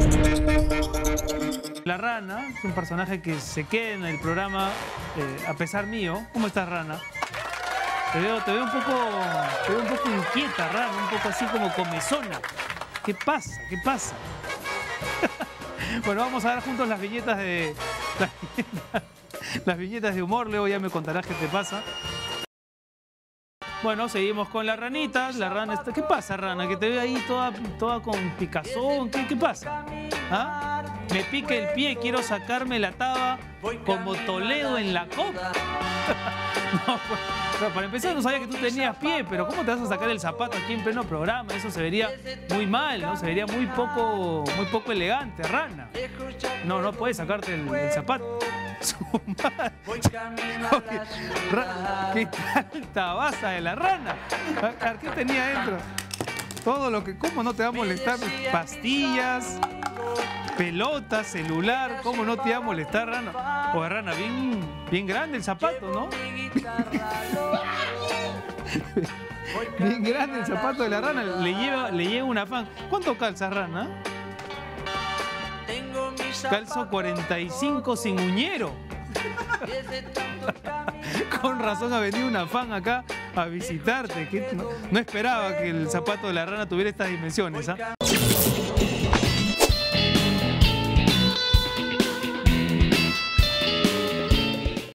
La rana es un personaje que se queda en el programa a pesar mío. ¿Cómo estás, rana? Te veo un poco inquieta, rana, un poco así como comezona. ¿Qué pasa? ¿Qué pasa? Bueno, vamos a ver juntos las viñetas de las viñetas de humor. Luego ya me contarás qué te pasa. Bueno, seguimos con las ranitas. La rana está... ¿Qué pasa, rana? Que te veo ahí toda con picazón. ¿Qué pasa? ¿Ah? Me pica el pie, quiero sacarme la taba como Toledo en la copa. No, pues, para empezar, no sabía que tú tenías pie, pero ¿cómo te vas a sacar el zapato aquí en pleno programa? Eso se vería muy mal, ¿no? Se vería muy poco elegante, rana. No puedes sacarte el zapato. Su madre. Oye, ¿qué tal tabaza de la rana? ¿Qué tenía dentro? Todo lo que... ¿Cómo no te va a molestar? Pastillas, pelota, celular, ¿cómo no te va a molestar, rana? Oye, rana, bien grande el zapato, ¿no? Bien grande el zapato de la rana, le lleva un afán. ¿Cuánto calza, rana? Calzo 45 sin uñero. Con razón ha venido una fan acá a visitarte. No esperaba que el zapato de la rana tuviera estas dimensiones, ¿ah?